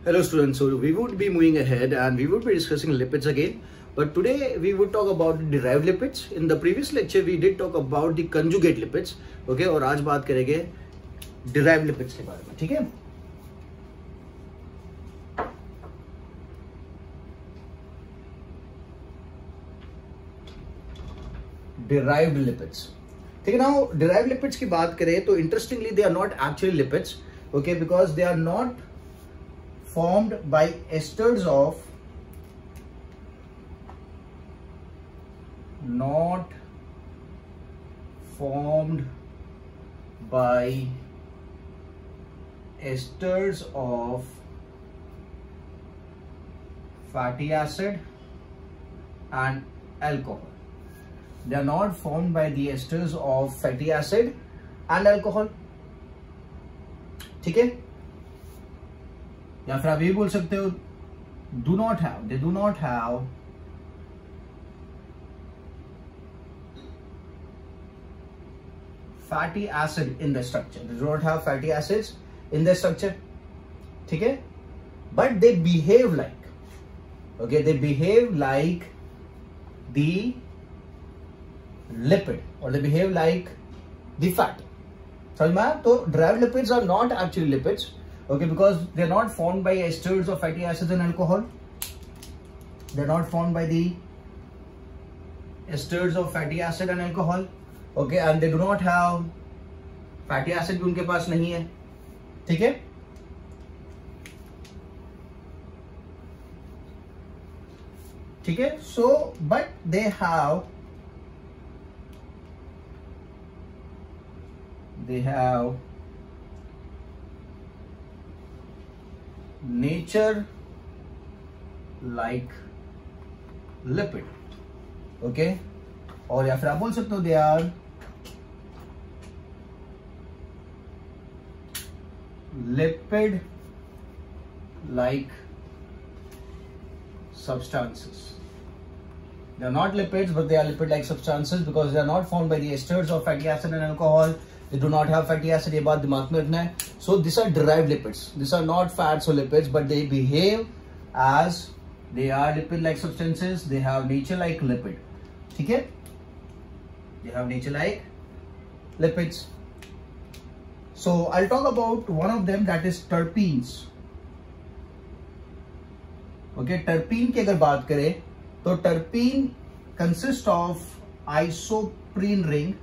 Hello students, so we would be moving ahead and we would be discussing lipids again, but today we would talk about derived lipids. In the previous lecture we did talk about the conjugate lipids, okay, और आज बात करेंगे derived lipids के बारे में, ठीक है? Derived lipids, ठीक है ना? Derived lipids की बात करें तो interestingly they are not actually lipids, okay, because they are not formed by esters of fatty acid and alcohol. They are not formed by the esters of fatty acid and alcohol. ठीक है, या फिर आप ये बोल सकते हो they do not have fatty acid in the structure. They do not have fatty acids in the structure, ठीक है, but they behave like, okay, they behave like the lipid or they behave like the fat. समझ में आया? तो derived lipids are not actually lipids, okay, because they are not formed by esters of fatty acids and alcohol. They are not formed by the esters of fatty acid and alcohol, okay, and they do not have fatty acid भी उनके पास नहीं है, ठीक है? ठीक है, so but they have nature like lipid, okay, और या फिर आप बोल सकते हो they are lipid like substances. They are not lipids, but they are lipid like substances because they are not formed by the esters of fatty acid and alcohol. They do not have fatty acid. ये बात दिमाग में रखना है. So these are derived lipids. These are not fats or lipids, but they behave as they are lipid like substances. They have nature like lipid. ठीक है? They have nature like lipids. So I'll talk about one of them, that is terpenes. Okay, terpene की अगर बात करें तो terpene consists of isoprene ring.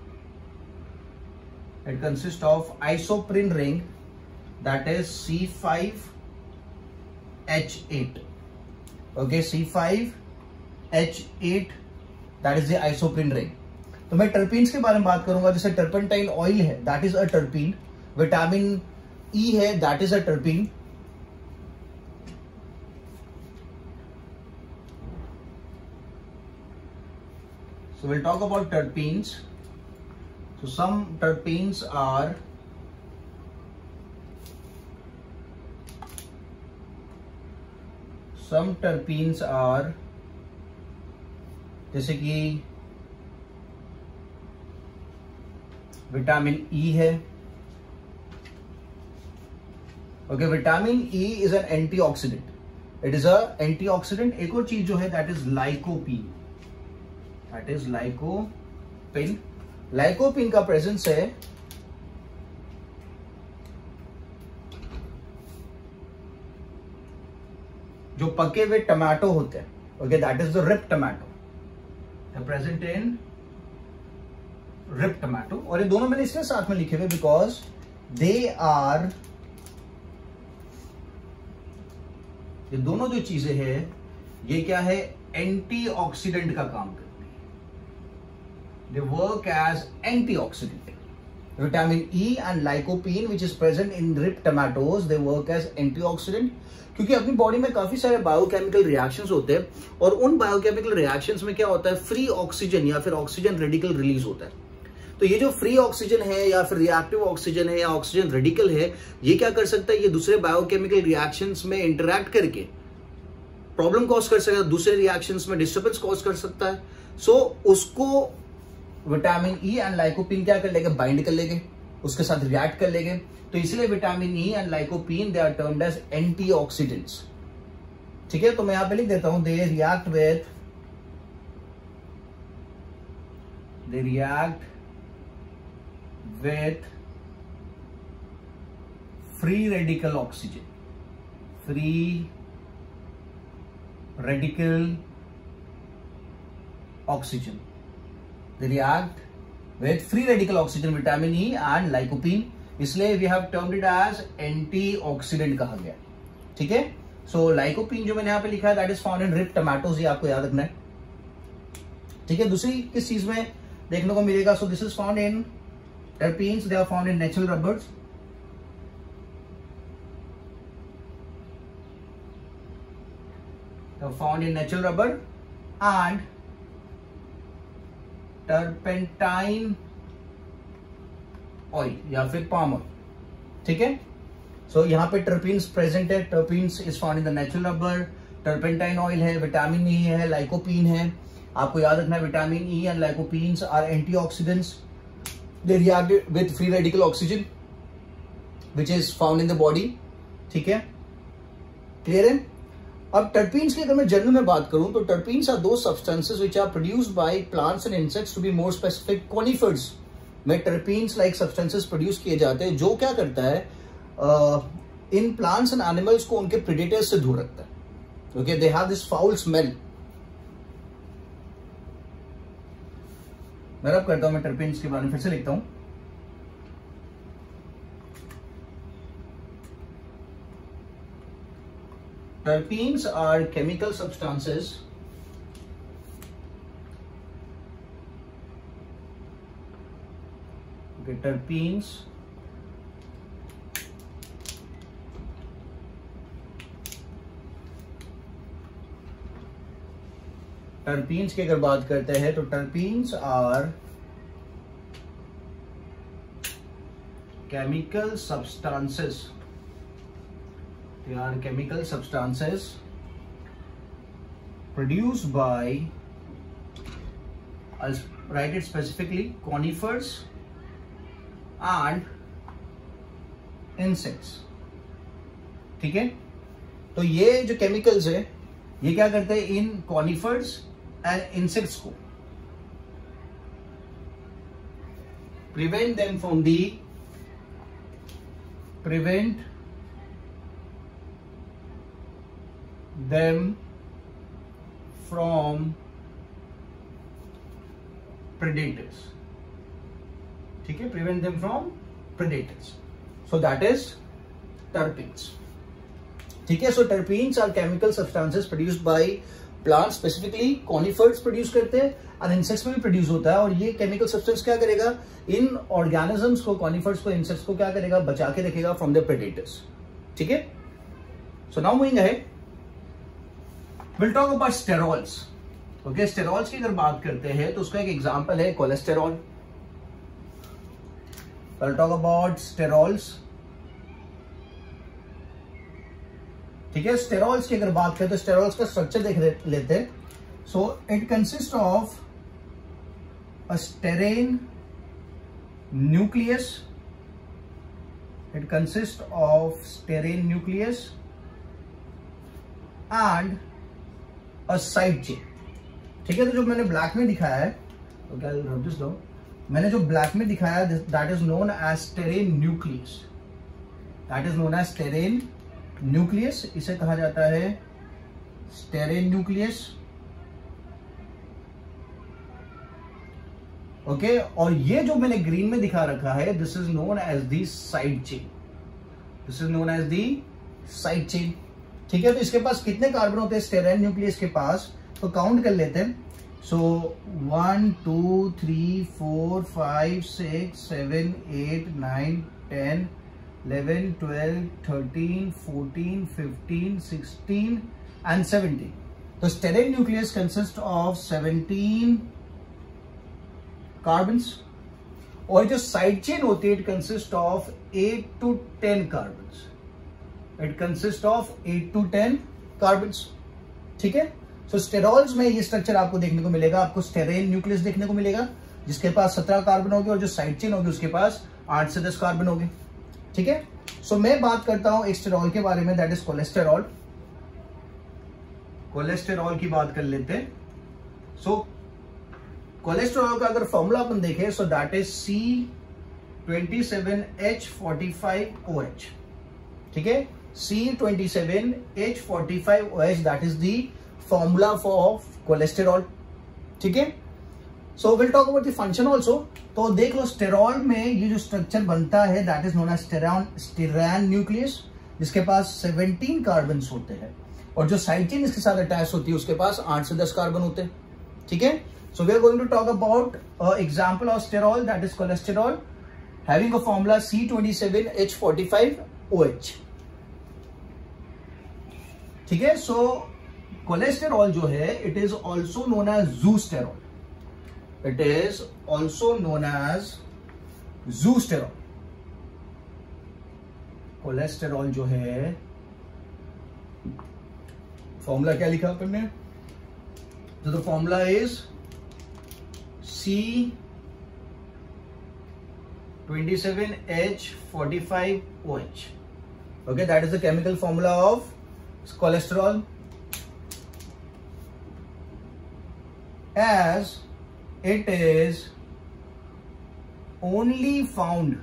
It consists of isoprene ring, that is C5H8. Okay, C5H8, that is the isoprene ring. तो मैं terpenes के बारे में बात करूंगा. जैसे turpentine oil है, that is a terpene. Vitamin E है, that is a terpene. So we'll talk about terpenes. So some terpenes are जैसे कि विटामिन E है. Okay, vitamin E is an antioxidant. It is a antioxidant. एक और चीज जो है that is lycopene. That is lycopene. Lycopene का presence है जो पके हुए टमाटो होते हैं. Okay, that is the ripe tomato. Present in ripe tomato. और ये दोनों मैंने इसलिए साथ में लिखे हुए बिकॉज ये दोनों जो चीजें हैं ये क्या है, एंटीऑक्सीडेंट का काम करती है. They work as antioxidant. Vitamin E and lycopene, which is present in ripe tomatoes, they work as antioxidant. क्योंकि अपनी बॉडी में काफी सारे बायोकेमिकल रिएक्शंस होते हैं और उन बायोकेमिकल रिएक्शंस में क्या होता है, फ्री ऑक्सीजन या फिर ऑक्सीजन रेडिकल रिलीज होता है. तो ये जो फ्री ऑक्सीजन है या फिर रिएक्टिव ऑक्सीजन है या ऑक्सीजन रेडिकल है, ये क्या कर सकता है, ये दूसरे बायोकेमिकल रिएक्शंस में इंटरैक्ट करके प्रॉब्लम कॉज कर सकता है, दूसरे रिएक्शंस में डिस्टर्बेंस कॉज कर सकता है. सो उसको विटामिन ई एंड लाइकोपीन क्या कर लेंगे, बाइंड कर लेंगे. उसके साथ रिएक्ट कर लेंगे। तो इसलिए vitamin E and lycopene they are termed as antioxidants. ठीक है, तो मैं यहां पे लिख देता हूं, they react with free radical oxygen, free radical oxygen, they react with free radical oxygen, vitamin E and lycopene, इसलिए we have termed it as antioxidant कहा गया। ठीक है, सो लाइकोपीन जो मैंने यहां पे लिखा है that is found in ripe tomatoes, ये आपको याद रखना है। ठीक है, दूसरी किस चीज में देखने को मिलेगा, so this is found in terpenes, they are found in natural rubbers, found in natural rubber and turpentine oil या फिर पाम ऑयल। ठीक है, सो यहां पे टर्पीन्स प्रेजेंट है, terpenes is found in the natural rubber, turpentine oil है, vitamin E है, lycopene है। आपको याद रखना है vitamin E and lycopenes are antioxidants, they react with free radical oxygen which is found in the body. ठीक है, क्लियर है। अब टर्पीन्स की अगर मैं जनरल में बात करूं तो टर्पीन्स आर दो substances which are produced by plants and insects, to be more specific conifers में टर्पीन्स लाइक सब्सटेंसेस प्रोड्यूस किए जाते हैं, जो क्या करता है इन प्लांट्स एंड एनिमल्स को उनके प्रेडेटर्स से दूर रखता है। Okay, they have this foul smell. मैं अब करता हूं, मैं टर्पीन्स के बारे में फिर से लिखता हूं। Terpenes are chemical substances terpenes की अगर बात करते हैं तो terpenes are chemical substances. They are chemical substances produced by, I'll write it specifically, conifers and insects. ठीक है, तो ये जो केमिकल्स है ये क्या करते हैं इन कॉनिफर्स एंड इंसेक्ट्स को prevent them from predators. ठीक है, prevent them from predators. So that is terpenes. ठीक है, so terpenes are chemical substances produced by plants, specifically conifers produce करते हैं और insects में भी produce होता है। और ये chemical substance क्या करेगा इन organisms को, conifers को, insects को क्या करेगा, बचा के रखेगा from the predators। ठीक है, so now moving ahead, we'll talk about sterols. Okay, sterols की अगर बात करते हैं तो उसका एक एग्जांपल है cholesterol. We'll talk about sterols. ठीक है, स्टेरॉल्स की अगर बात करें तो स्टेरॉल्स का स्ट्रक्चर देख लेते हैं। So it consist of a sterane nucleus, it consist of sterane nucleus and a side chain. ठीक है, तो जो मैंने ब्लैक में दिखाया है, तो क्या रब दिस डाउन, मैंने जो ब्लैक में दिखाया है that is known as sterane nucleus, that is known as sterane nucleus, इसे कहा जाता है स्टेरेन न्यूक्लियस। ओके, और ये जो मैंने ग्रीन में दिखा रखा है this is known as the side chain, this is known as the side chain. ठीक है, तो इसके पास कितने कार्बन होते हैं स्टेरेन न्यूक्लियस के पास, तो काउंट कर लेते हैं। सो 1 2 3 4 5 6 7 8 9 10 11 12 13 14 15 16 and 17. तो sterane nucleus consist of 17 carbons, और जो साइड चेन होती है it consist of 8 to 10 carbons, it consist of 8 to 10 carbons. ठीक है, सो स्टेरॉल्स में ये स्ट्रक्चर आपको देखने को मिलेगा, आपको स्टेरेन न्यूक्लियस देखने को मिलेगा जिसके पास 17 कार्बन होगी, और जो साइड चेन होगी उसके पास 8 से 10 कार्बन हो गए, ठीक है। सो मैं बात करता हूं एक स्टेरॉल के बारे में, दैट इज कोलेस्टेरॉल। कोलेस्टेरॉल की बात कर लेते हैं। सो कोलेस्टेरॉल का अगर फॉर्मूला अपन देखें, सो दैट इज C27H45OH, ठीक है। C27H45OH, that is the formula for cholesterol, ठीक है। So will talk about the function also. तो देख लो, स्टेरॉल में ये जो स्ट्रक्चर बनता है that is known as sterane nucleus, जिसके पास 17 कार्बन होते हैं, और जो साइड चेन इसके साथ अटैच होती है उसके पास 8 से 10 कार्बन होते हैं, ठीक है। So we are going to talk about example of sterol, that is cholesterol, having a formula C27H45OH, ठीक है। सो कोलेस्टेरॉल जो है it is also known as zoosterol, it is also known as zoosterol. Cholesterol जो है, formula क्या लिखा अपन ने, तो the formula is C27H45OH, okay, that is the chemical formula of cholesterol, as it is only found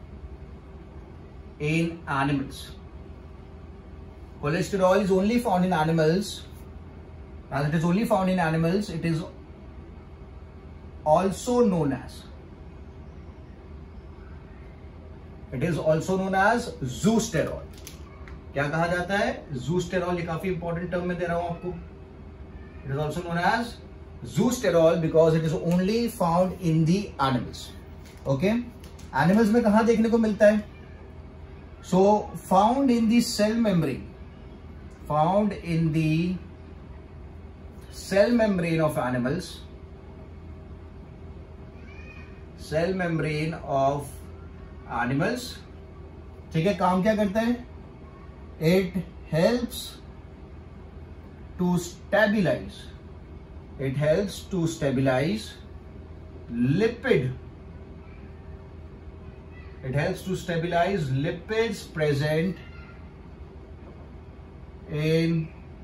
in animals. Cholesterol is only found in animals. As it is only found in animals, it is also known as zoosterol. क्या कहा जाता है? ज़ूस्टेरॉल। ये काफी important term में दे रहा हूं आपको। It is also known as zoosterol because it is only found in the animals. Okay, animals में कहां देखने को मिलता है? So found in the cell membrane, found in the cell membrane of animals, cell membrane of animals, ठीक है। काम क्या करता है? It helps to stabilize, it helps to stabilize lipid, it helps to stabilize lipids present in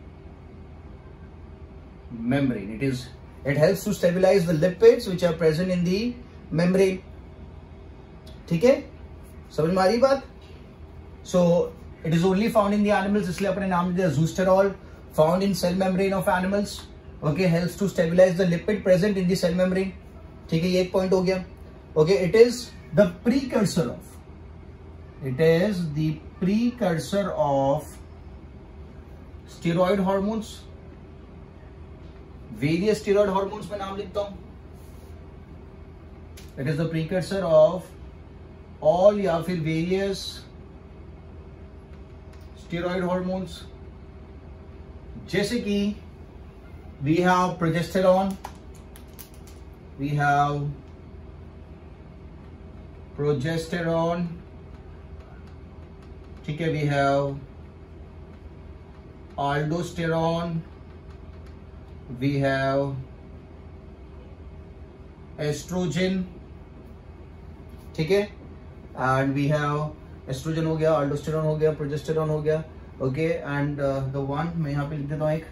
membrane. It helps to stabilize the lipids which are present in the membrane. ठीक है, समझ में आ रही बात? So it is only found in the animals, इसलिए अपने नाम दिया ज़ूस्टेरॉल। Found in cell membrane of animals. Okay, helps to stabilize the lipid present in the cell membrane. ठीक है, ये एक पॉइंट हो गया। Okay, it is the precursor of steroid hormones, various steroid hormones में नाम लिखता हूं। It is the precursor of all या फिर various steroid hormones, जैसे कि we have progesterone, ठीक है, we have aldosterone, we have estrogen, ठीक है, and we have estrogen हो गया, aldosterone हो गया, progesterone हो गया, okay, and the one मैं यहाँ पे लिख देता हूँ एक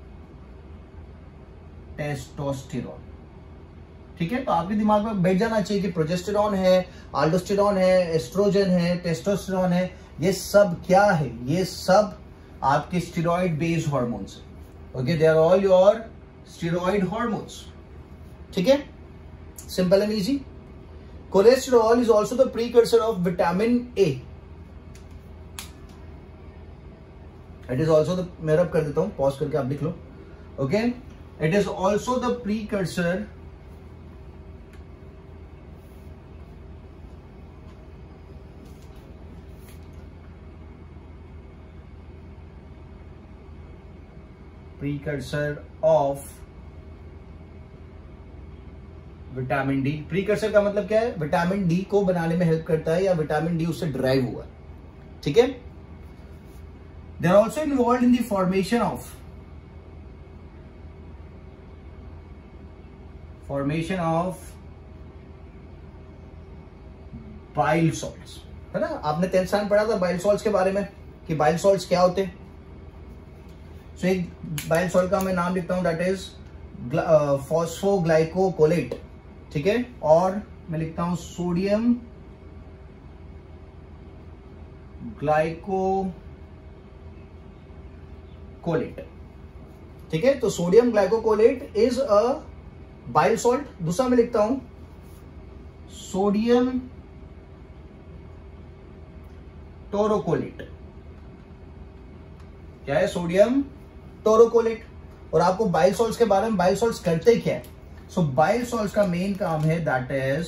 टेस्टोस्टेरोन। ठीक है, तो आपके दिमाग में बैठ जाना चाहिए कि प्रोजेस्टेरॉन है, आल्डोस्टेरॉन है, एस्ट्रोजन है, टेस्टोस्टेरोन है, ये सब क्या है? ये सब आपके स्टेरॉइड बेस्ड हार्मोन्स है। Okay, they are all your steroid hormones. ठीक है, simple and easy. Cholesterol is also the precursor of vitamin A. It is also the, मैं रब कर देता हूं, पॉज करके आप लिख लो। Okay, it is also the precursor of vitamin D. Precursor का मतलब क्या है? विटामिन डी को बनाने में हेल्प करता है या विटामिन डी उससे ड्राइव हुआ। ठीक है, they are also involve in the formation of bile salts, है ना। आपने 10th स्टैंडर्ड पढ़ा था बाइल सॉल्ट्स के बारे में कि बाइल सॉल्ट्स क्या होते हैं। सो एक बाइल सॉल्ट का मैं नाम लिखता हूं, दैट इज फॉस्फोग्लाइकोकोलेट, ठीक है। और मैं लिखता हूं सोडियम ग्लाइकोकोलेट, ठीक है। तो sodium glycocholate is a bile salt. दूसरा मैं लिखता हूं सोडियम टोरोकोलेट। क्या है? Sodium taurocholate. और आपको बाइल सॉल्ट्स के बारे में, बाइल सॉल्ट्स करते क्या है? सो बाइल सॉल्ट्स का मेन काम है दैट इज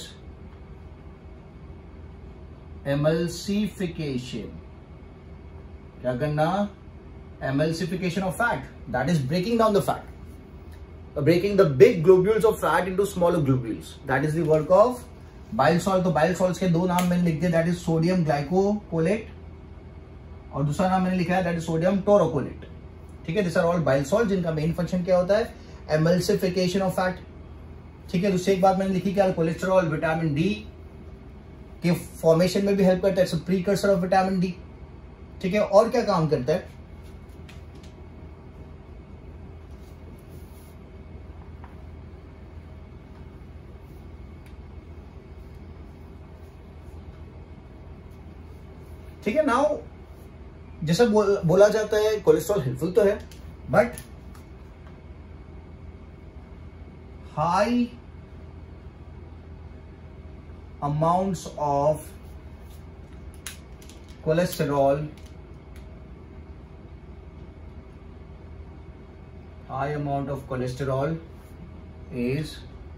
एमल्सिफिकेशन। क्या करना? Emulsification of fat, that is breaking down the fat, breaking the big globules of fat into smaller globules. That is the work of bile salt. तो bile salts के दो नाम मैंने लिख दिए, that is sodium glycocolate और दूसरा नाम मैंने लिखा है that is sodium taurocolate, ठीक है। These are all bile salts जिनका मेन फंक्शन क्या होता है? emulsification of fat, ठीक है। दूसरी एक बात मैंने लिखी क्या? कोलेस्ट्रॉल विटामिन डी के फॉर्मेशन में भी हेल्प करता है, it's a precursor of vitamin D, ठीक है। और क्या काम करता है? ठीक है। नाउ जैसा बोला जाता है कोलेस्ट्रॉल हेल्पफुल तो है, but high amounts of cholesterol, high amount of cholesterol is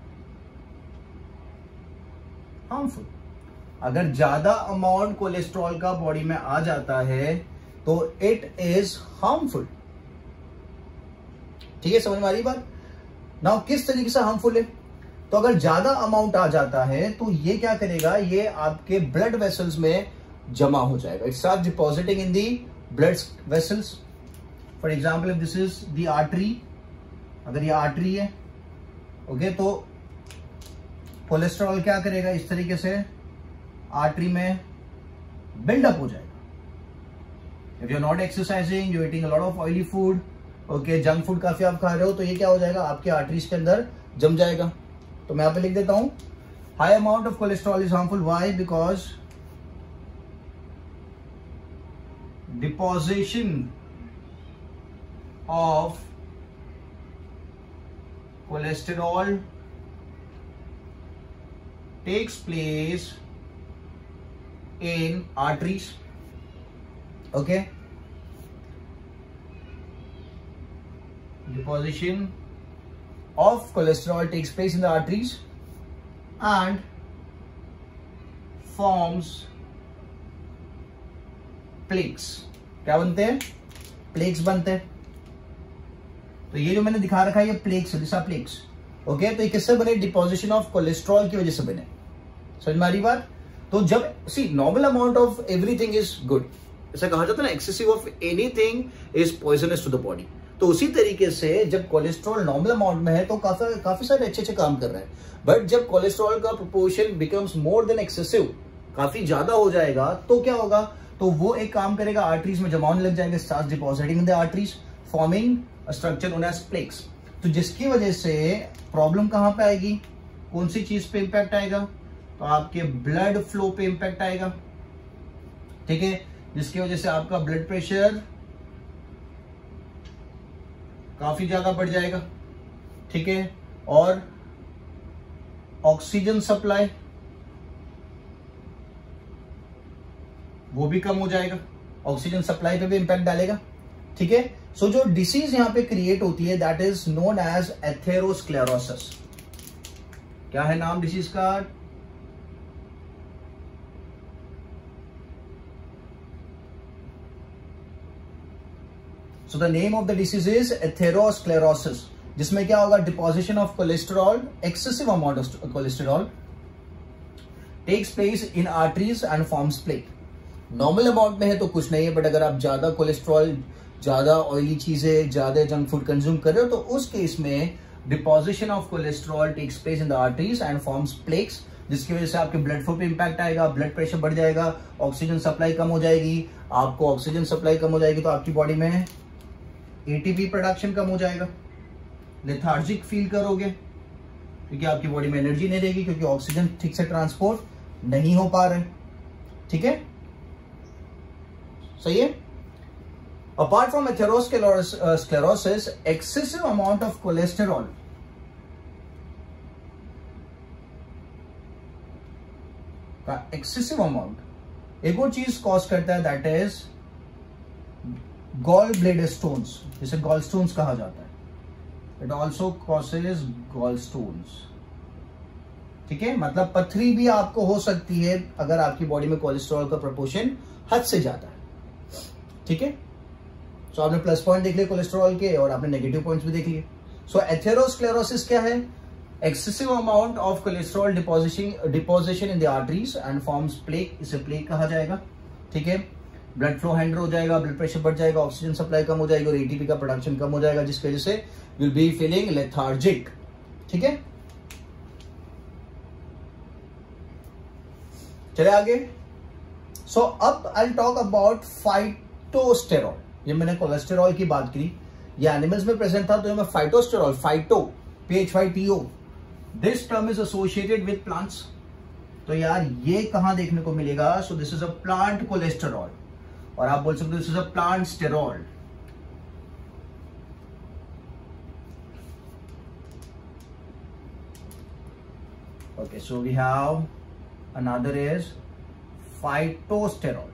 harmful. अगर ज्यादा अमाउंट कोलेस्ट्रॉल का बॉडी में आ जाता है तो इट इज हार्मफुल, ठीक है। समझ में आ रही बात? नाउ किस तरीके से हार्मफुल है? तो अगर ज्यादा अमाउंट आ जाता है तो ये क्या करेगा? ये आपके ब्लड वेसल्स में जमा हो जाएगा। It start depositing in the blood vessels. For example if this is the artery, अगर ये आर्टरी है, ओके, तो कोलेस्ट्रॉल क्या करेगा? इस तरीके से आर्टरी में बिल्डअप हो जाएगा। If you are not exercising, you eating a lot of oily food, okay, junk food काफी आप खा रहे हो, तो ये क्या हो जाएगा? आपके आर्टरीज के अंदर जम जाएगा। तो मैं यहां पे लिख देता हूं high amount of cholesterol is harmful. Why? Because deposition of cholesterol takes place in arteries, okay, deposition of cholesterol takes place in the arteries and forms plaques. क्या बनते हैं? प्लेक्स बनते हैं। तो ये जो मैंने दिखा रखा है ये plaques, this are plaques, okay. तो ये किससे बने? डिपोजिशन ऑफ कोलेस्ट्रॉल की वजह से बने। समझ में आ रही बात? तो जब see normal amount of everything is good, ऐसा कहा जाता है ना, excessive of anything is poisonous to the body. तो उसी तरीके से जब कोलेस्ट्रॉल नॉर्मल अमाउंट में है तो काफी सारे अच्छे काम कर रहे हैं, बट जब कोलेस्ट्रॉल का proportion becomes more than excessive, काफी ज्यादा हो जाएगा, तो क्या होगा? तो वो एक काम करेगा, आर्टरीज में जमा होने लग जाएंगे, start depositing in the arteries, forming a structure known as plaques. तो जिसकी वजह से प्रॉब्लम कहां पे आएगी? कौन सी चीज पे इंपैक्ट आएगा? तो आपके ब्लड फ्लो पे इंपैक्ट आएगा, ठीक है, जिसकी वजह से आपका ब्लड प्रेशर काफी ज्यादा बढ़ जाएगा, ठीक है, और ऑक्सीजन सप्लाई वो भी कम हो जाएगा, ऑक्सीजन सप्लाई पे भी इंपैक्ट डालेगा, ठीक है। सो जो डिसीज यहां पे क्रिएट होती है that is known as atherosclerosis. क्या है नाम डिसीज का? So the name of the disease is atherosclerosis, जिसमें क्या होगा? Deposition of cholesterol, excessive amount of cholesterol takes place in arteries and forms plaque. Normal amount में है तो कुछ नहीं है, बट अगर आप ज्यादा कोलेस्ट्रॉल, ज्यादा ऑयली चीजें, ज्यादा जंक फूड कंज्यूम कर रहे हो तो उस केस में deposition of cholesterol takes place in the arteries and forms plaques. जिसकी वजह से आपके ब्लड फ्लो पे इंपैक्ट आएगा, ब्लड प्रेशर बढ़ जाएगा, ऑक्सीजन सप्लाई कम हो जाएगी। आपको ऑक्सीजन सप्लाई कम हो जाएगी तो आपकी बॉडी में एटीपी प्रोडक्शन कम हो जाएगा, लेथार्जिक फील करोगे क्योंकि आपकी बॉडी में एनर्जी नहीं रहेगी, क्योंकि ऑक्सीजन ठीक से ट्रांसपोर्ट नहीं हो पा रहा है। ठीक है, सही है। Apart from atherosclerosis, excessive amount of cholesterol का एक्सेसिव अमाउंट एक और चीज कॉज करता है, that is gall bladder stones, जिसे गॉल स्टोन्स कहा जाता है। It also causes gall stones. ठीक है, मतलब पथरी भी आपको हो सकती है अगर आपकी बॉडी में कोलेस्ट्रॉल का प्रोपोर्शन हद से ज्यादा है। ठीक है, सो आपने प्लस पॉइंट देख लिए कोलेस्ट्रॉल के और आपने नेगेटिव पॉइंट्स भी देख लिए। सो एथेरोस्क्लेरोसिस क्या है? Excessive amount of cholesterol deposition in the arteries and forms plaque, इसे प्लेक कहा जाएगा। ठीक है, ब्लड फ्लो हैंडर हो जाएगा, ब्लड प्रेशर बढ़ जाएगा, ऑक्सीजन सप्लाई कम हो जाएगी और एटीपी का प्रोडक्शन कम हो जाएगा, जिसकी वजह से विल बी फीलिंग लेथार्जिक। ठीक है, चले आगे। सो अब आई टॉक अबाउट फाइटोस्टेरॉल। ये मैंने कोलेस्टेरॉल की बात की, ये एनिमल्स में प्रेजेंट था, तो ये मैं phytosterol, phyto PHYTO, this term is associated with plants. तो यार ये कहां देखने को मिलेगा? So this is a plant cholesterol, और आप बोल सकते हो this is a plant sterol. Okay, so we have another is phytosterol.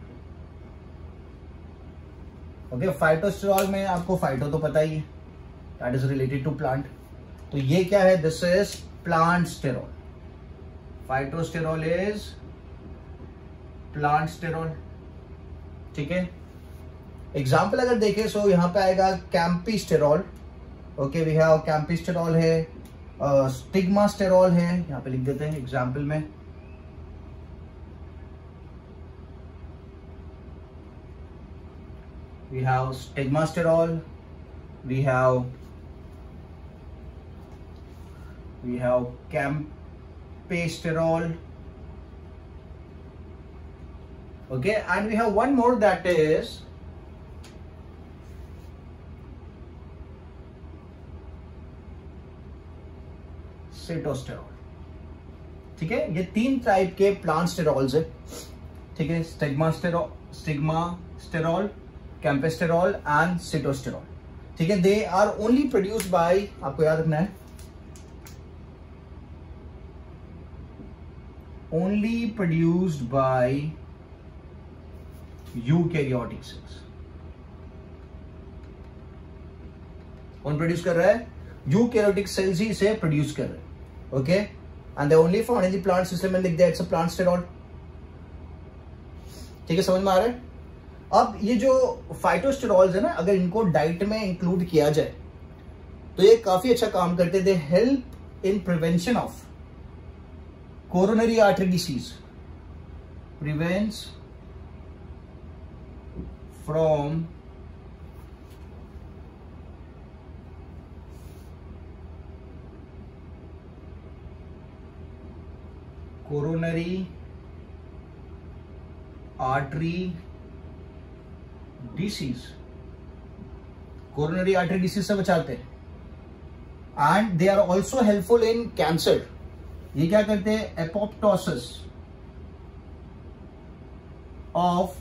Okay, phytosterol में आपको फाइटो तो पता ही है, that is related to plant. तो ये क्या है? This is plant sterol. Phytosterol is plant sterol. ठीक है, एग्जाम्पल अगर देखें सो यहां पे आएगा campesterol. Okay, we have campesterol है, स्टिग्मास्टेरॉल है, यहां पे लिख देते हैं एग्जाम्पल में। We have stigmasterol, we have camptosterol, okay, and we have one more, that is sitosterol. ठीक है, ये 3 टाइप के प्लांट स्टेरॉल्स है। ठीक है, स्टिग्मास्टेरॉल, कैंपेस्टेरॉल एंड सिटोस्टेरॉल। ठीक है, they are only produced by, आपको याद रखना है, only produced by eukaryotic cells. कौन प्रोड्यूस कर रहा है? यूकैरियोटिक सेल्स ही इसे प्रोड्यूस कर रहे हैं। Okay, and they only found in the plant system में लिख दिया इट्स अ प्लांट स्टेरॉल। ठीक है, समझ में आ रहा है? अब ये जो फाइटोस्टेरॉल्स है ना, अगर इनको डाइट में इंक्लूड किया जाए तो ये काफी अच्छा काम करते। They help in prevention of coronary artery disease, prevents from coronary artery disease, coronary artery disease से बचाते हैं। And they are also helpful in cancer. ये क्या करते हैं? एपोप्टोसिस ऑफ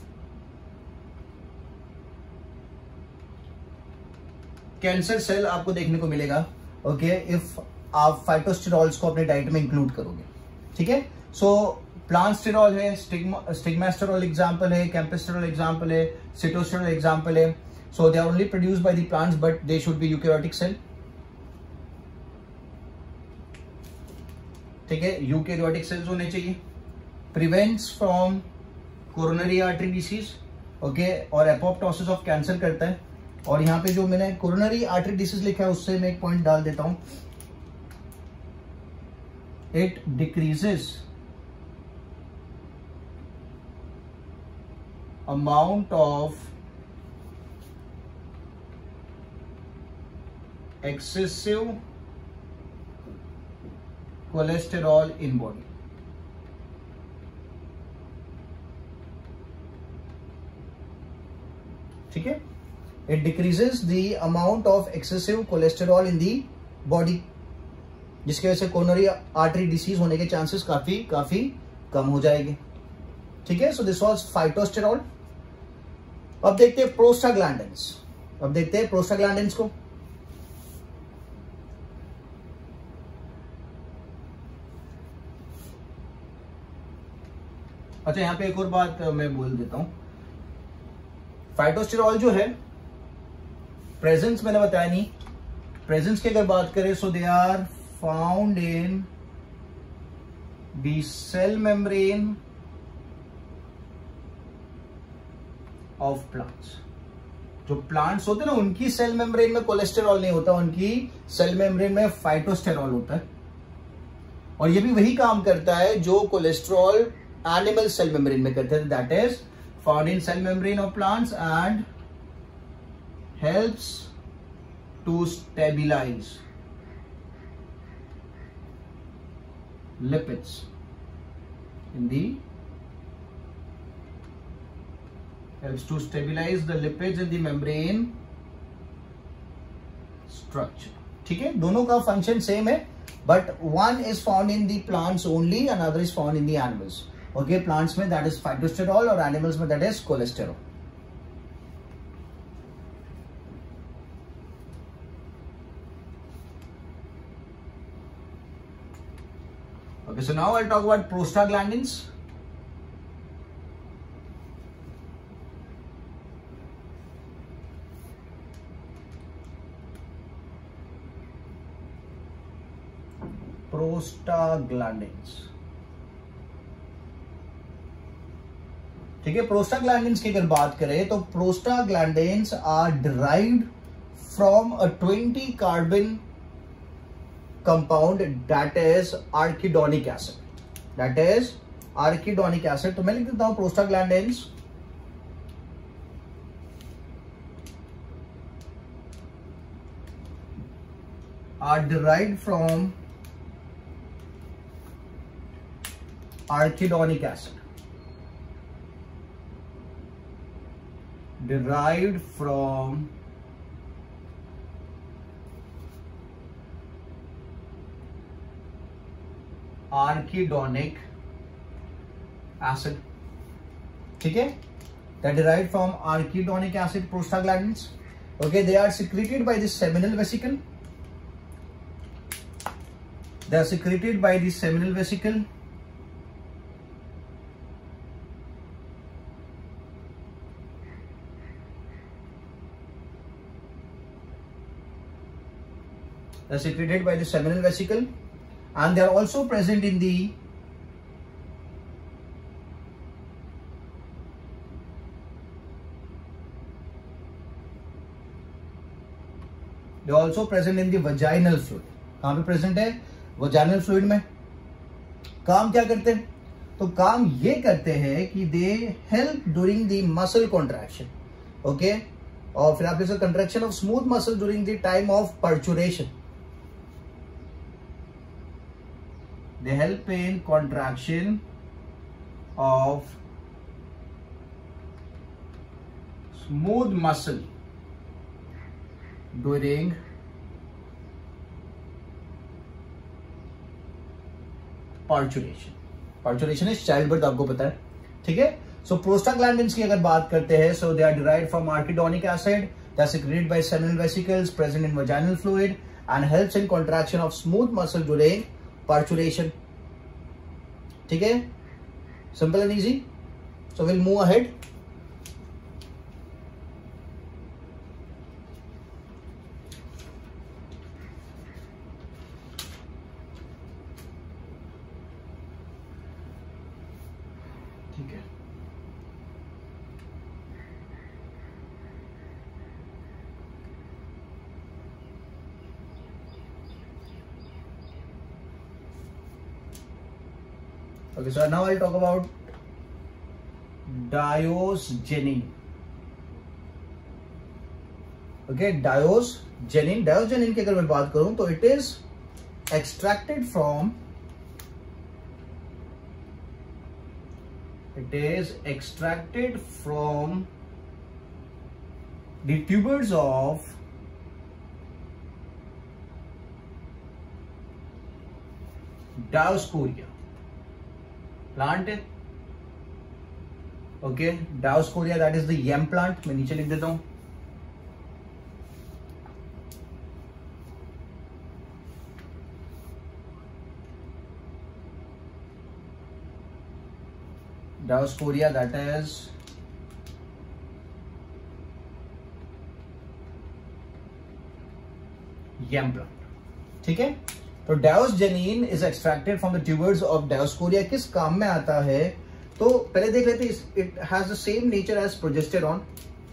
कैंसर सेल आपको देखने को मिलेगा। ओके, इफ आप फाइटोस्टेरॉल्स को अपने डाइट में इंक्लूड करोगे। ठीक है, सो प्लांट स्टेरॉल है, स्टिग्मास्टेरॉल एग्जाम्पल है, कैंपेस्टेरॉल एग्जाम्पल है, सिटोस्टेरॉल एग्जाम्पल है। So they are only produced by the plants but they should be eukaryotic cell. ठीक है, यूकैरियोटिक सेल्स होने चाहिए। Prevents from coronary artery disease, okay, और एपोप्टोसिस ऑफ कैंसर करता है। और यहां पे जो मैंने कोरोनरी आर्टरी डिसीज लिखा है उससे मैं एक पॉइंट डाल देता हूं, it decreases amount of excessive cholesterol in body। ठीक है। It decreases the amount of excessive cholesterol in the body, जिसकी वजह से कोरोनरी आर्टरी डिसीज होने के चांसेस काफी कम हो जाएंगे, ठीक है। So this was phytosterol. अब देखते हैं प्रोस्टाग्लैंडिन्स। को। अच्छा, यहां पे एक और बात मैं बोल देता हूं। फाइटोस्टेरॉल जो है, प्रेजेंस मैंने बताया नहीं। प्रेजेंस की अगर बात करें, so they are found in the cell membrane of plants. जो प्लांट्स होते हैं ना, उनकी सेल मेम्ब्रेन में कोलेस्टेरॉल नहीं होता, उनकी सेल मेम्ब्रेन में फाइटोस्टेरॉल होता है। और ये भी वही काम करता है जो कोलेस्ट्रॉल एनिमल सेल मेम्ब्रेन में करते हैं। That is found in cell membrane of plants and helps to stabilize lipids in the helps to stabilize the lipids in the membrane structure, ठीक है। दोनों का फंक्शन सेम है, but one is found in the plants only, another is found in the animals. Okay, plants में that is phytosterol और animals में that is cholesterol. Okay, so now I'll talk about prostaglandins. Prostaglandins, ठीक है। Prostaglandins की अगर बात करें तो prostaglandins are derived from a 20 carbon compound that is arachidonic acid. तो मैं लिख देता हूं prostaglandins are derived from arachidonic acid, derived from arachidonic acid, ठीक है। That derived from arachidonic acid, prostaglandins. Okay, they are secreted by the seminal vesicle. They are secreted by the seminal vesicle. They are secreted by the seminal vesicle, and they are also present in the vaginal fluid. कहां पे present है? Vaginal fluid में। काम क्या करते हैं? तो काम ये करते हैं कि they help during the muscle contraction, okay. और फिर आपके साथ contraction of smooth muscle during the time of parturition. They help in contraction of smooth muscle during parturition. Parturition is childbirth, आपको पता है, ठीक है। So prostaglandins की अगर बात करते हैं, so they are derived from arachidonic acid, they are secreted by seminal vesicles, present in vaginal fluid, and helps in contraction of smooth muscle during parturition, ठीक है। Simple and easy. So will move ahead. ठीक है, okay, so now I'll talk about diosgenin. Okay, diosgenin की अगर मैं बात करूं तो it is extracted from the tubers of Dioscorea plant है, okay, Dioscorea that is the yam plant, मैं नीचे लिख देता हूं. Dioscorea that is yam plant. ठीक है, तो diosgenin is extracted from the tubers of Dioscorea. किस काम में आता है तो पहले देख लेते हैं. It has the same nature as progesterone.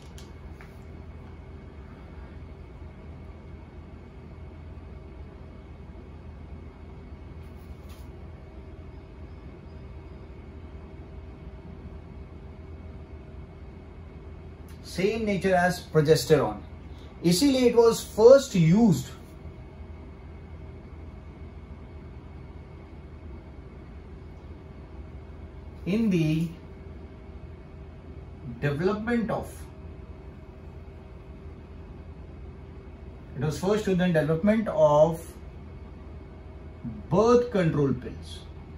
Same nature as progesterone, इसीलिए it was first used in the development of, it was first in the development of birth control pills.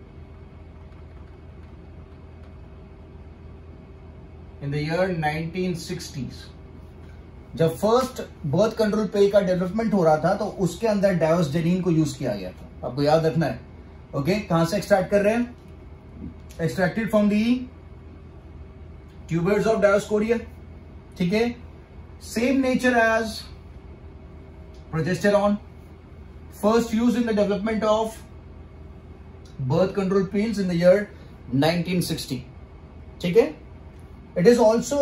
In the year 1960s, जब first birth control पिल का development हो रहा था तो उसके अंदर diosgenin को यूज किया गया था. आपको याद रखना है. ओके, कहां से एक्सट्रैक्ट कर रहे हैं? Extracted from the tubers of Dioscorea. ठीक है, same nature as progesterone, first used in the development of birth control pills in the year 1960. ठीक है, it is also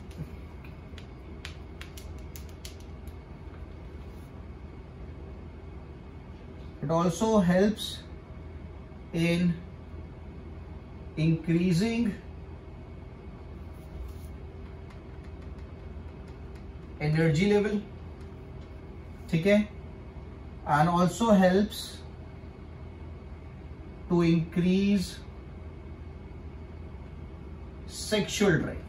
helps in increasing energy level. ठीक है, and also helps to increase sexual drive.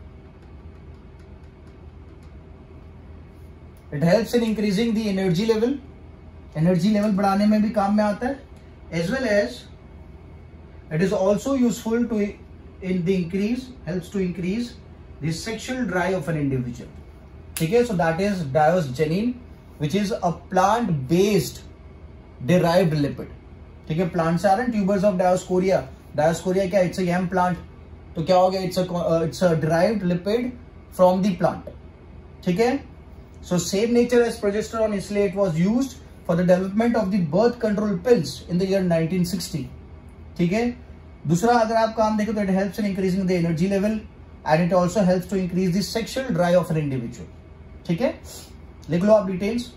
It helps in increasing the energy level. Energy level बढ़ाने में भी काम में आता है. as well as it is also useful to helps to increase the sexual drive of an individual. ठीक है, so that is diosgenin, which is a plant based derived lipid. ठीक है, प्लांट से आ रहे हैं, ट्यूबर्स ऑफ डायोस्कोरिया. डायोस्कोरिया क्या? It's a yam plant. तो क्या हो गया? It's a derived lipid from the plant. ठीक है, so same nature as progesterone, इसलिए it was used for the development of the birth control pills in the year 1960. ठीक है, दूसरा अगर आप काम देखें तो it helps in increasing the energy level and it also helps to increase the sexual drive of an individual. ठीक है, लिख लो आप डिटेल्स.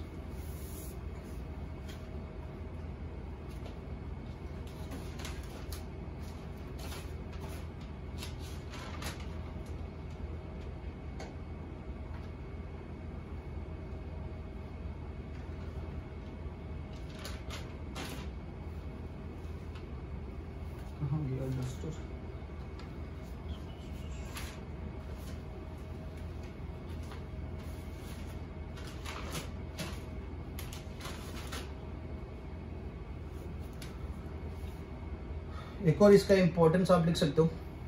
एक और इसका इंपॉर्टेंस आप लिख सकते हो.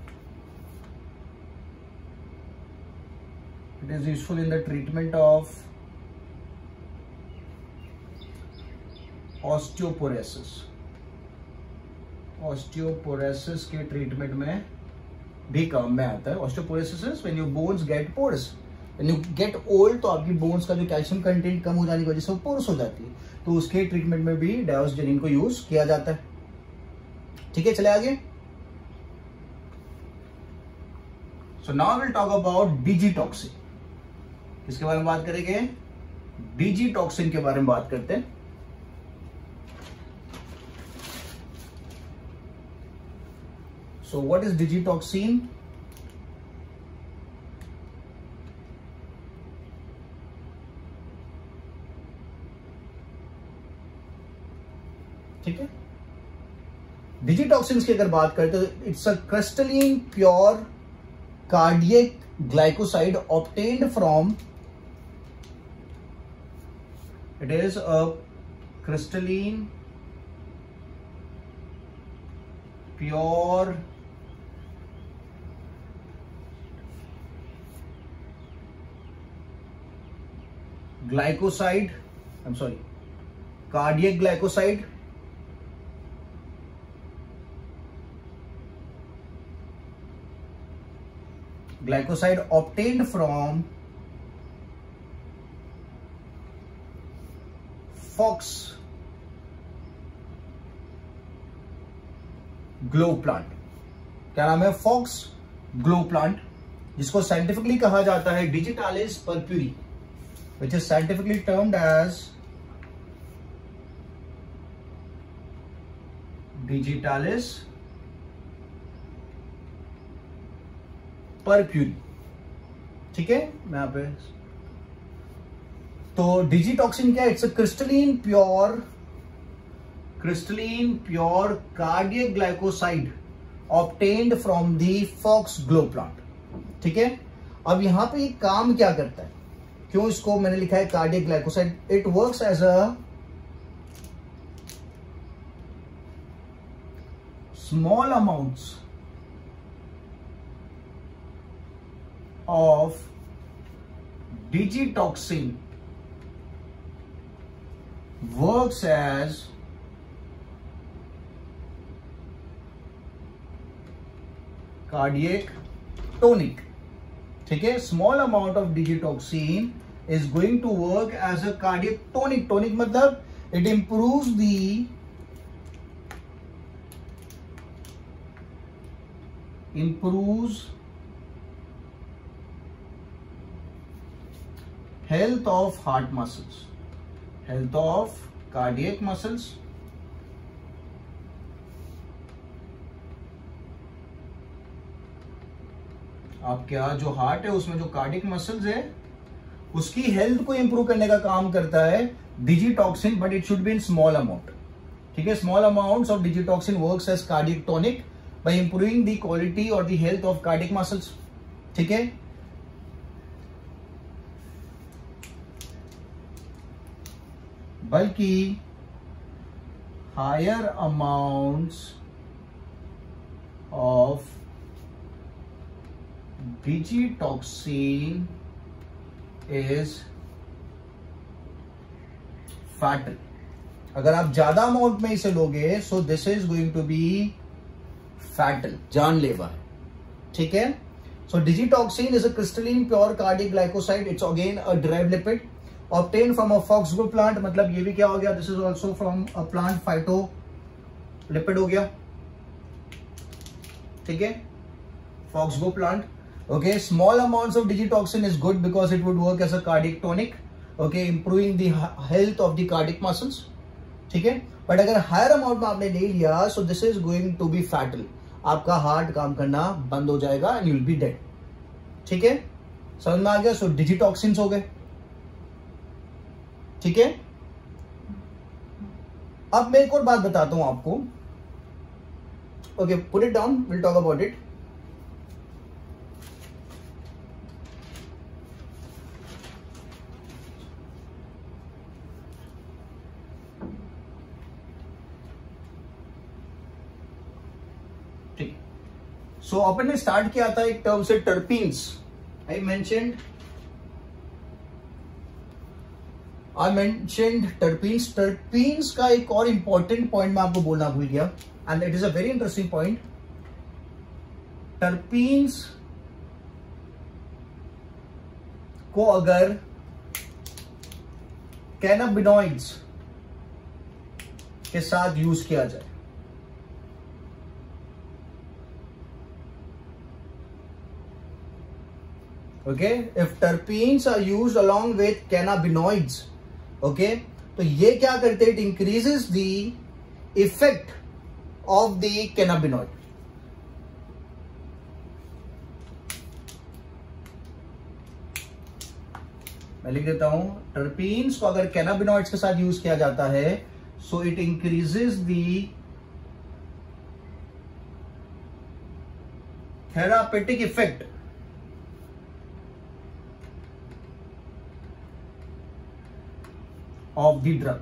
It is useful in the treatment of osteoporosis. Osteoporosis के ट्रीटमेंट में भी काम में आता है. Osteoporosis is when your bones get porous. When you get old तो आपकी बोन्स का जो कैल्शियम कंटेंट कम हो जाने की वजह से वो पोरस हो जाती है. तो उसके ट्रीटमेंट में भी डायोसजेनिन को यूज किया जाता है. ठीक है, चले आगे. So now will talk about digitoxin. किसके बारे में बात करेंगे? डिजिटॉक्सिन के बारे में बात करते हैं. So what is digitoxin? ठीक है, डिजिटॉक्सिन्स की अगर बात करें तो it's a crystalline pure cardiac glycoside obtained from It is a crystalline, pure glycoside, I'm sorry, cardiac glycoside, obtained from Fox glove plant. क्या नाम है? फॉक्स ग्लो प्लांट, जिसको साइंटिफिकली कहा जाता है digitalis purpurea, which is scientifically termed as digitalis purpurea. ठीक है, मैं यहां पे तो डिजिटॉक्सिन क्या है? It's a crystalline pure cardiac glycoside obtained from the fox glove plant. ठीक है, अब यहां पे काम क्या करता है? क्यों इसको मैंने लिखा है cardiac glycoside? It works as a small amounts of digitoxin works as cardiac tonic. ठीक है, small amount of digitoxin is going to work as a cardiac tonic. Tonic मतलब it improves health of heart muscles, health of cardiac muscles. आपका जो heart है उसमें जो cardiac muscles है उसकी हेल्थ को इंप्रूव करने का काम करता है digitoxin, but it should be in small amount. ठीक है, small amounts of digitoxin works as cardiac tonic by improving the quality और the health of cardiac muscles. ठीक है, बल्कि higher amounts of digitoxin is fatal. अगर आप ज्यादा अमाउंट में इसे लोगे so this is going to be fatal, जानलेवा है. ठीक है, सो digitoxin is a crystalline pure cardiac glycoside. It's again a derived lipid obtained from a fox group plant. मतलब ये भी क्या हो गया? This is also from a plant, phytolipid हो गया. ठीक है, fox group plant. Okay, small amounts of digitoxin is good because it would work as a cardiac tonic. Okay, improving the health of the cardiac muscles. ठीक है, but अगर higher amount में आपने ले लिया so this is going to be fatal. आपका heart काम करना बंद हो जाएगा and you will be dead. ठीक है, समझ में आ गया? सो डिजिटॉक्सिन्स हो गए. ठीक है, अब मैं एक और बात बताता हूं आपको. Okay, put it down, will talk about it. ठीक, सो अपन ने स्टार्ट किया था एक टर्म से terpenes. I mentioned terpenes. Terpenes का एक और इंपॉर्टेंट पॉइंट मैं आपको बोलना भूल गया and it is a very interesting point. Terpenes को अगर कैनाबिनॉइड्स के साथ यूज किया जाए, okay, if terpenes are used along with cannabinoids, okay, तो ये क्या करते हैं? It increases the effect of the cannabinoid. मैं लिख देता हूं, टर्पीन्स को अगर कैनाबिनॉइड्स के साथ यूज किया जाता है so it increases the therapeutic effect of the drug.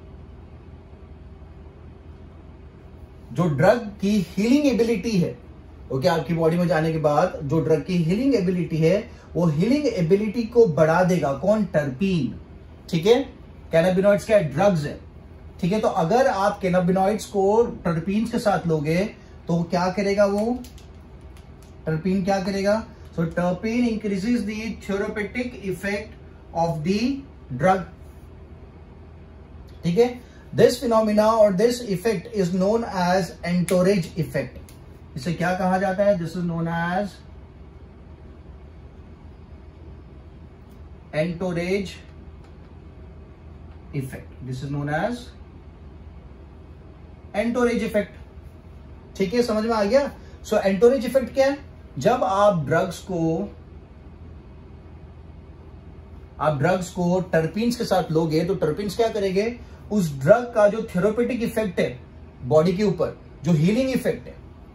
जो ड्रग की हीलिंग एबिलिटी है, ओके, आपकी बॉडी में जाने के बाद जो ड्रग की हीलिंग एबिलिटी है, वो हीलिंग एबिलिटी को बढ़ा देगा। कौन? टर्पीन। ठीक है, कैनाबिनॉइड्स क्या ड्रग्स है। ठीक है, तो अगर आप कैनाबिनॉइड्स को टर्पीन के साथ लोगे तो क्या करेगा? वो टर्पीन क्या करेगा? So terpene increases the therapeutic effect of the drug. ठीक है, दिस फिनोमिना और this effect is known as entourage effect. इसे क्या कहा जाता है? This is known as entourage effect. This is known as entourage effect. ठीक है, समझ में आ गया? सो एंटोरेज इफेक्ट क्या है? जब आप ड्रग्स को टर्पीन्स के साथ लोगे तो टर्पीन्स क्या करेंगे? उस ड्रग का जो थेरेप्यूटिक इफेक्ट है बॉडी के ऊपर, जो हीलिंग इफेक्ट है,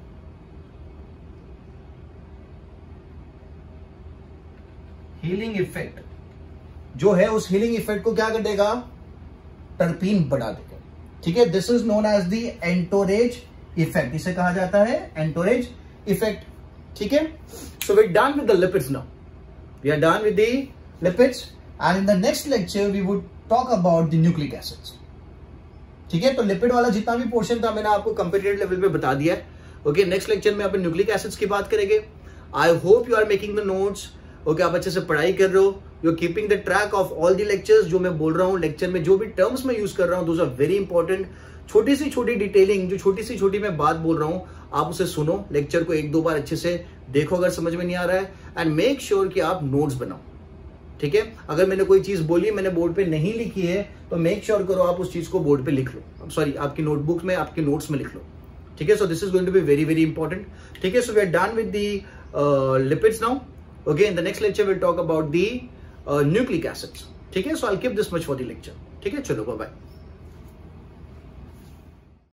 हीलिंग इफेक्ट जो है, उस हीलिंग इफेक्ट को क्या कर देगा? टर्पीन बढ़ा देगा। ठीक है, this is known as the entourage effect. इसे कहा जाता है एंटोरेज इफेक्ट। ठीक है, so we are done with the lipids now. We are done with the lipids and in the next lecture we would talk about the nucleic acids. ठीक है, तो lipid वाला जितना भी पोर्शन था मैंने आपको कंपेटिटिव लेवल पे बता दिया है। ओके, नेक्स्ट लेक्चर में अपन न्यूक्लिक एसिड्स की बात करेंगे। I hope you are making the notes. Okay, आप अच्छे से पढ़ाई कर रहे हो, you are keeping the track of all the lectures. जो मैं बोल रहा हूँ लेक्चर में, जो भी टर्म्स मैं यूज कर रहा हूँ, दोज आर वेरी इंपॉर्टेंट। छोटी सी छोटी डिटेलिंग, जो छोटी सी छोटी मैं बात बोल रहा हूँ, आप उसे सुनो, लेक्चर को 1-2 बार अच्छे से देखो अगर समझ में नहीं आ रहा है, एंड मेक श्योर कि आप नोट्स बनाओ। ठीक है, अगर मैंने कोई चीज बोली, मैंने बोर्ड पे नहीं लिखी है, तो मेक श्योर करो आप उस चीज को बोर्ड पे लिख लो, सॉरी आपकी नोटबुक में, आपके नोट्स में लिख लो। ठीक है, so this is going to be very very important. ठीक है, so we are done with the lipids now. Okay, in the next lecture we'll talk about the nucleic acids. ठीक है, so I'll keep this much for the lecture. ठीक है, चलो bye bye.